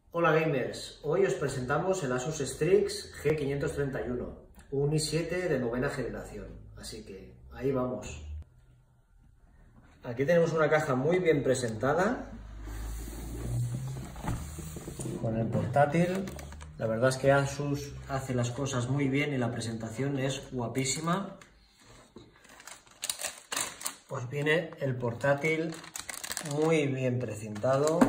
Hola gamers, hoy os presentamos el Asus Strix G531, un i7 de novena generación, así que ahí vamos. Aquí tenemos una caja muy bien presentada, con el portátil. La verdad es que Asus hace las cosas muy bien y la presentación es guapísima. Pues viene el portátil muy bien precintado,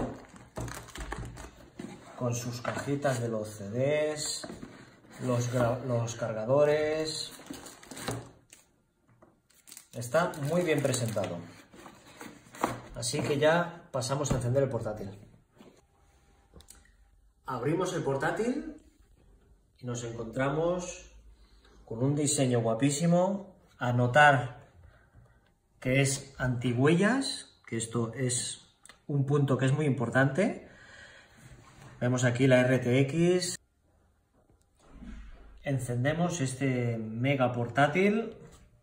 con sus cajitas de los CDs, los cargadores. Está muy bien presentado. Así que ya pasamos a encender el portátil. Abrimos el portátil y nos encontramos con un diseño guapísimo. A notar que es antihuellas, que esto es un punto que es muy importante. Vemos aquí la RTX. Encendemos este mega portátil.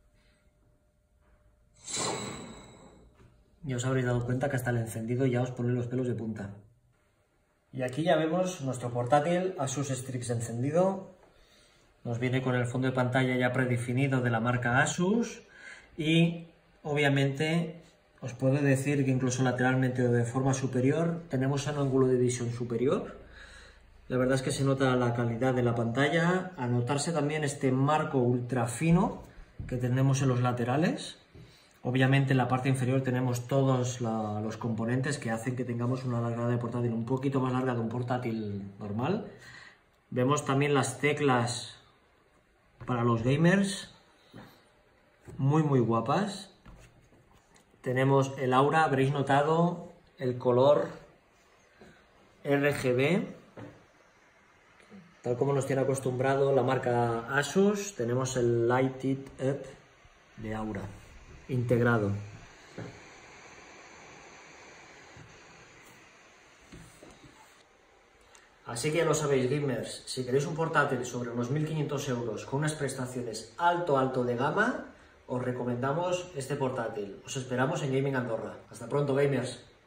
Ya os habréis dado cuenta que hasta el encendido ya os pone los pelos de punta. Y aquí ya vemos nuestro portátil Asus Strix encendido. Nos viene con el fondo de pantalla ya predefinido de la marca Asus. Y obviamente os puedo decir que incluso lateralmente o de forma superior tenemos un ángulo de visión superior. La verdad es que se nota la calidad de la pantalla. A notarse también este marco ultra fino que tenemos en los laterales. Obviamente en la parte inferior tenemos todos los componentes que hacen que tengamos una largada de portátil un poquito más larga de un portátil normal. Vemos también las teclas para los gamers, muy guapas. Tenemos el aura, habréis notado el color RGB, tal como nos tiene acostumbrado la marca Asus. Tenemos el Light It Up de aura integrado. Así que ya lo sabéis, gamers, si queréis un portátil sobre unos 1.500 euros con unas prestaciones alto de gama, os recomendamos este portátil. Os esperamos en Gaming Andorra. Hasta pronto, gamers.